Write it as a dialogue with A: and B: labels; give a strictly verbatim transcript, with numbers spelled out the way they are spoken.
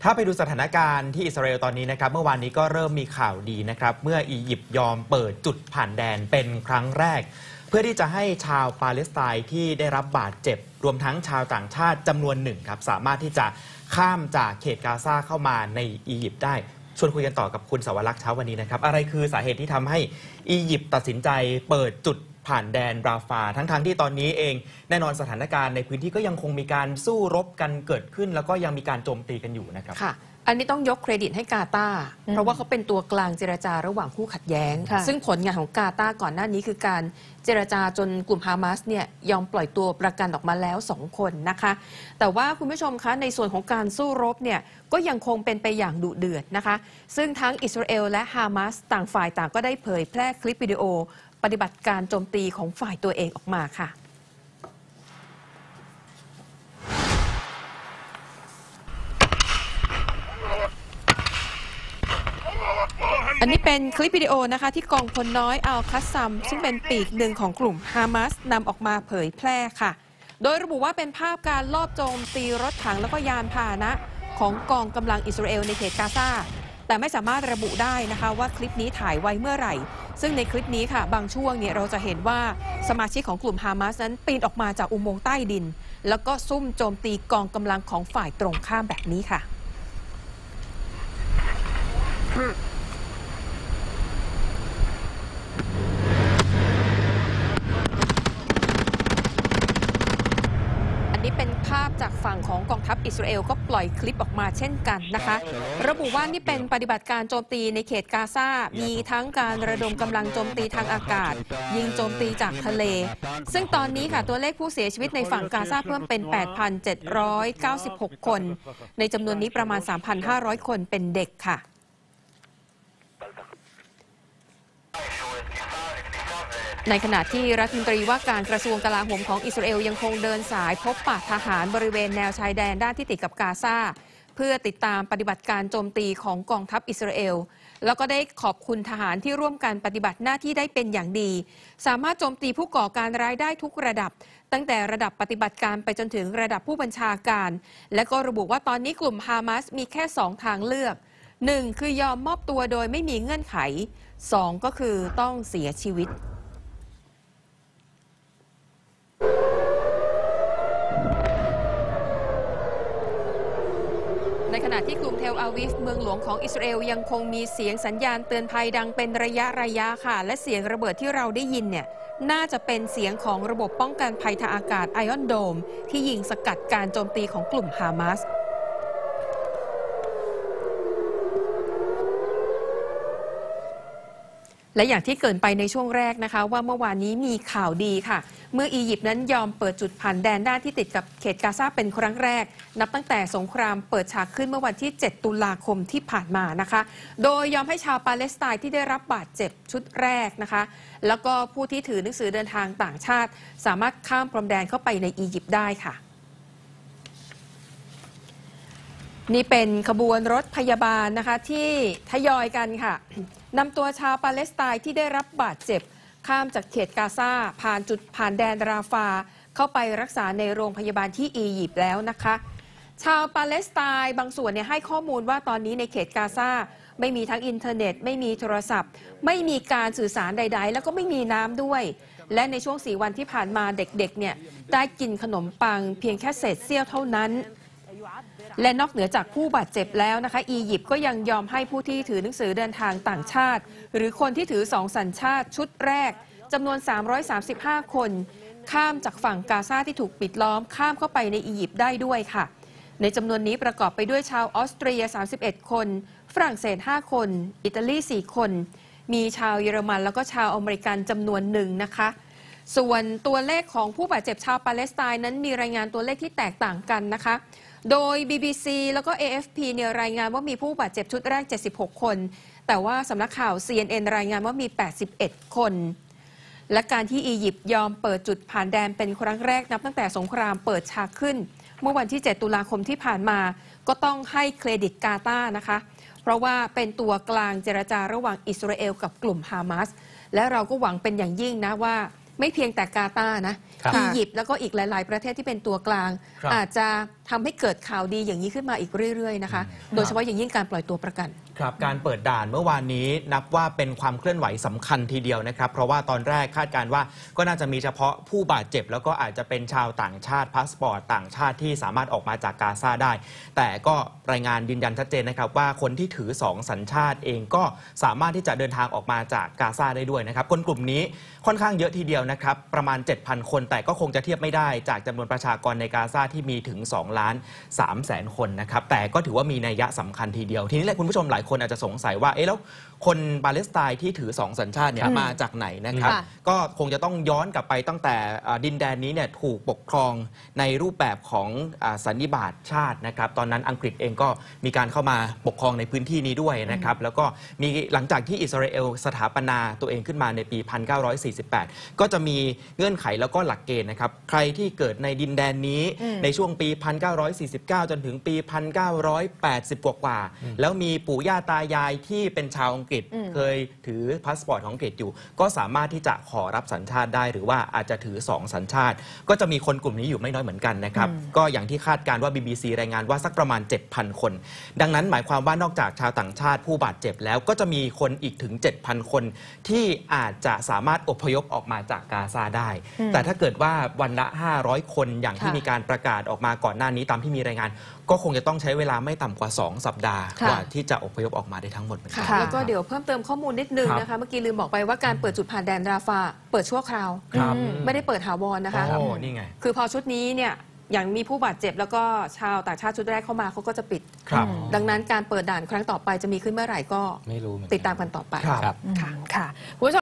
A: ถ้าไปดูสถานการณ์ที่อิสราเอลตอนนี้นะครับเมื่อวานนี้ก็เริ่มมีข่าวดีนะครับเมื่ออียิปต์ยอมเปิดจุดผ่านแดนเป็นครั้งแรกเพื่อที่จะให้ชาวปาเลสไตน์ที่ได้รับบาดเจ็บรวมทั้งชาวต่างชาติจำนวนหนึ่งครับสามารถที่จะข้ามจากเขตกาซาเข้ามาในอียิปต์ได้ชวนคุยกันต่อกับคุณสวรักษ์เช้าวันนี้นะครับอะไรคือสาเหตุที่ทำให้อียิปต์ตัดสินใจเปิดจุดผ่านแดนราฟาทั้งๆ ท, ที่ตอนนี้เองแน่นอนสถานการณ์ในพื้นที่ก็ยังคงมีการสู้รบกันเกิดขึ้นแล้วก็ยังมีการโจมตีกันอยู่นะครับ
B: ค่ะอันนี้ต้องยกเครดิตให้กาตาร์เพราะว่าเขาเป็นตัวกลางเจรจาระหว่างคู่ขัดแย้งซึ่งผลงานของกาตาร์ก่อนหน้านี้คือการเจรจาจนกลุ่มฮามาสเนี่ยยอมปล่อยตัวประกันออกมาแล้วสองคนนะคะแต่ว่าคุณผู้ชมคะในส่วนของการสู้รบเนี่ยก็ยังคงเป็นไปอย่างดุเดือดนะคะซึ่งทั้งอิสราเอลและฮามาสต่างฝ่ายต่างก็ได้เผยแพร่คลิปวิดีโอปฏิบัติการโจมตีของฝ่ายตัวเองออกมาค่ะอันนี้เป็นคลิปวิดีโอนะคะที่กองพลน้อยอัลคัสซัมซึ่งเป็นปีกหนึ่งของกลุ่มฮามาสนำออกมาเผยแพร่ค่ะโดยระบุว่าเป็นภาพการลอบโจมตีรถถังแล้วก็ยานพาหนะของกองกำลังอิสราเอลในเขตกาซาแต่ไม่สามารถระบุได้นะคะว่าคลิปนี้ถ่ายไว้เมื่อไหร่ซึ่งในคลิปนี้ค่ะบางช่วงเนี่ยเราจะเห็นว่าสมาชิกของกลุ่มฮามาสนั้นปีนออกมาจากอุโมงค์ใต้ดินแล้วก็ซุ่มโจมตีกองกำลังของฝ่ายตรงข้ามแบบนี้ค่ะนี่เป็นภาพจากฝั่งของกองทัพอิสราเอลก็ปล่อยคลิปออกมาเช่นกันนะคะระบุว่านี่เป็นปฏิบัติการโจมตีในเขตกาซามีทั้งการระดมกำลังโจมตีทางอากาศยิงโจมตีจากทะเลซึ่งตอนนี้ค่ะตัวเลขผู้เสียชีวิตในฝั่งกาซาเพิ่มเป็น แปดพันเจ็ดร้อยเก้าสิบหก คนในจำนวนนี้ประมาณ สามพันห้าร้อย คนเป็นเด็กค่ะในขณะที่รัฐมนตรีว่าการกระทรวงกลาโหมของอิสราเอลยังคงเดินสายพบปะทหารบริเวณแนวชายแดนด้านที่ติดกับกาซาเพื่อติดตามปฏิบัติการโจมตีของกองทัพอิสราเอลแล้วก็ได้ขอบคุณทหารที่ร่วมกันปฏิบัติหน้าที่ได้เป็นอย่างดีสามารถโจมตีผู้ก่อการร้ายได้ทุกระดับตั้งแต่ระดับปฏิบัติการไปจนถึงระดับผู้บัญชาการและก็ระบุว่าตอนนี้กลุ่มฮามาสมีแค่สองทางเลือกหนึ่งคือยอมมอบตัวโดยไม่มีเงื่อนไขสองก็คือต้องเสียชีวิตในขณะที่กรุงเทลอาวิฟเมืองหลวงของอิสราเอลยังคงมีเสียงสัญญาณเตือนภัยดังเป็นระยะระยะค่ะและเสียงระเบิดที่เราได้ยินเนี่ยน่าจะเป็นเสียงของระบบป้องกันภัยทางอากาศไอออนโดมที่ยิงสกัดการโจมตีของกลุ่มฮามาสและอย่างที่เกริ่นไปในช่วงแรกนะคะว่าเมื่อวานนี้มีข่าวดีค่ะเมื่ออียิปต์นั้นยอมเปิดจุดผ่านแดนด้านที่ติดกับเขตกาซาเป็นครั้งแรกนับตั้งแต่สงครามเปิดฉากขึ้นเมื่อวันที่เจ็ดตุลาคมที่ผ่านมานะคะโดยยอมให้ชาวปาเลสไตน์ที่ได้รับบาดเจ็บชุดแรกนะคะแล้วก็ผู้ที่ถือหนังสือเดินทางต่างชาติสามารถข้ามพรมแดนเข้าไปในอียิปต์ได้ค่ะนี่เป็นขบวนรถพยาบาลนะคะที่ทยอยกันค่ะนำตัวชาวปาเลสไตน์ที่ได้รับบาดเจ็บข้ามจากเขตกาซาผ่านจุดผ่านแดนราฟาเข้าไปรักษาในโรงพยาบาลที่อียิปต์แล้วนะคะชาวปาเลสไตน์บางส่วนเนี่ยให้ข้อมูลว่าตอนนี้ในเขตกาซาไม่มีทั้งอินเทอร์เน็ตไม่มีโทรศัพท์ไม่มีการสื่อสารใดๆแล้วก็ไม่มีน้ำด้วยและในช่วงสี่วันที่ผ่านมาเด็กๆเนี่ยได้กินขนมปังเพียงแค่เศษเสี้ยวเท่านั้นและนอกเหนือจากผู้บาดเจ็บแล้วนะคะอียิปต์ก็ยังยอมให้ผู้ที่ถือหนังสือเดินทางต่างชาติหรือคนที่ถือสองสัญชาติชุดแรกจำนวนสามร้อยสามสิบห้าคนข้ามจากฝั่งกาซาที่ถูกปิดล้อมข้ามเข้าไปในอียิปต์ได้ด้วยค่ะในจำนวนนี้ประกอบไปด้วยชาวออสเตรียสามสิบเอ็ดคนฝรั่งเศสห้าคนอิตาลีสี่คนมีชาวเยอรมันแล้วก็ชาวอเมริกันจำนวนหนึ่งนะคะส่วนตัวเลขของผู้บาดเจ็บชาวปาเลสไตน์นั้นมีรายงานตัวเลขที่แตกต่างกันนะคะโดย บี บี ซี แล้วก็ เอ เอฟ พี เนี่ยรายงานว่ามีผู้บาดเจ็บชุดแรกเจ็ดสิบหกคนแต่ว่าสำนักข่าว ซี เอ็น เอ็น รายงานว่ามีแปดสิบเอ็ดคนและการที่อียิปต์ยอมเปิดจุดผ่านแดนเป็นครั้งแรกนับตั้งแต่สงครามเปิดฉากขึ้นเมื่อวันที่เจ็ดตุลาคมที่ผ่านมาก็ต้องให้เครดิตกาตาร์นะคะเพราะว่าเป็นตัวกลางเจรจาระหว่างอิสราเอลกับกลุ่มฮามาสและเราก็หวังเป็นอย่างยิ่งนะว่าไม่เพียงแต่กาตาร์นะอียิปต์แล้วก็อีกหลายๆประเทศที่เป็นตัวกลางอาจจะทำให้เกิดข่าวดีอย่างนี้ขึ้นมาอีกเรื่อยๆนะคะโดยเฉพาะอย่างยิ่งการปล่อยตัวประกัน
A: ครับการเปิดด่านเมื่อวานนี้นับว่าเป็นความเคลื่อนไหวสำคัญทีเดียวนะครับเพราะว่าตอนแรกคาดการณ์ว่าก็น่าจะมีเฉพาะผู้บาดเจ็บแล้วก็อาจจะเป็นชาวต่างชาติพาสปอร์ตต่างชาติที่สามารถออกมาจากกาซาได้แต่ก็รายงานยืนยันชัดเจนนะครับว่าคนที่ถือสองสัญชาติเองก็สามารถที่จะเดินทางออกมาจากกาซาได้ด้วยนะครับคนกลุ่มนี้ค่อนข้างเยอะทีเดียวนะครับประมาณ เจ็ดพัน คนแต่ก็คงจะเทียบไม่ได้จากจำนวนประชากรในกาซาที่มีถึงสองล้านสามแสนคนนะครับแต่ก็ถือว่ามีนัยยะสำคัญทีเดียวทีนี้แหละคุณผู้ชมหลายคนอาจจะสงสัยว่าเอ๊ะแล้วคนปาเลสไตน์ที่ถือสองสัญชาติเนี่ยมาจากไหนนะครับก็คงจะต้องย้อนกลับไปตั้งแต่ดินแดนนี้เนี่ยถูกปกครองในรูปแบบของสันนิบาตชาตินะครับตอนนั้นอังกฤษเองก็มีการเข้ามาปกครองในพื้นที่นี้ด้วยนะครับแล้วก็มีหลังจากที่อิสราเอลสถาปนาตัวเองขึ้นมาในปี หนึ่งพันเก้าร้อยสี่สิบแปด ก็จะมีเงื่อนไขแล้วก็หลักเกณฑ์นะครับใครที่เกิดในดินแดนนี้ในช่วงปี หนึ่งพันเก้าร้อยสี่สิบเก้า จนถึงปี หนึ่งพันเก้าร้อยแปดสิบ กว่าๆแล้วมีปู่ย่าตายายที่เป็นชาวอังกฤษเคยถือพาสปอร์ตของอังกฤษอยู่ก็สามารถที่จะขอรับสัญชาติได้หรือว่าอาจจะถือสองสัญชาติก็จะมีคนกลุ่มนี้อยู่ไม่น้อยเหมือนกันนะครับก็อย่างที่คาดการณ์ว่า บี บี ซี รายงานว่าสักประมาณ เจ็ดพัน คนดังนั้นหมายความว่านอกจากชาวต่างชาติผู้บาดเจ็บแล้วก็จะมีคนอีกถึง เจ็ดพัน คนที่อาจจะสามารถอพยพออกมาจากกาซาได้แต่ถ้าเกิดว่าวันละห้าร้อยคนอย่างที่มีการประกาศออกมาก่อนหน้านี้ตามที่มีรายงานก็คงจะต้องใช้เวลาไม่ต่ำกว่าสองสัปดาห์กว่าที่จะอพยพออกมาได้ทั้งหมดเหมือนกัน
B: แล้วก็เดี๋ยวเพิ่มเติมข้อมูลนิดนึงนะคะเมื่อกี้ลืมบอกไปว่าการเปิดจุดผ่านแดนราฟาเปิดชั่วคราวไม่ได้เปิดถาวรนะคะ
A: โอ้นี่ไง
B: คือพอชุดนี้เนี่ยอย่างมีผู้บาดเจ็บแล้วก็ชาวต่างชาติชุดแรกเข้ามาเขาก็จะปิดดังนั้นการเปิดด่านครั้งต่อไปจะมีขึ้นเมื่อไหร่ก็ติดตามกันต่อไป
C: ครับค่ะ